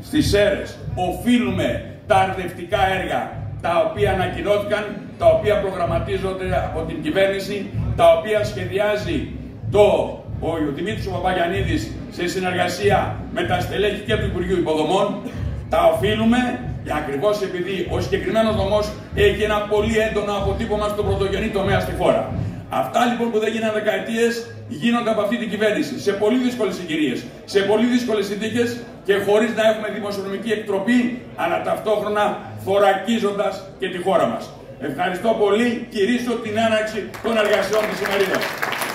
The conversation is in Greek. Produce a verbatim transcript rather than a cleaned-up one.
στις Σέρρες οφείλουμε τα αρδευτικά έργα τα οποία ανακοινώθηκαν, τα οποία προγραμματίζονται από την κυβέρνηση, τα οποία σχεδιάζει το, ο, ο Δημήτρης ο Παπαγιαννίδης σε συνεργασία με τα στελέχη και του Υπουργείου Υποδομών. Τα οφείλουμε ακριβώς επειδή ο συγκεκριμένος νομός έχει ένα πολύ έντονο αποτύπωμα στο πρωτογενή τομέα στη χώρα. Αυτά λοιπόν που δεν γίνανε δεκαετίες γίνονται από αυτή την κυβέρνηση σε πολύ δύσκολες συγκυρίες, σε πολύ δύσκολες συνθήκες και χωρίς να έχουμε δημοσιονομική εκτροπή, αλλά ταυτόχρονα θωρακίζοντας και τη χώρα μας. Ευχαριστώ πολύ. Κυρίσω την έναρξη των εργασιών της ημερίδας.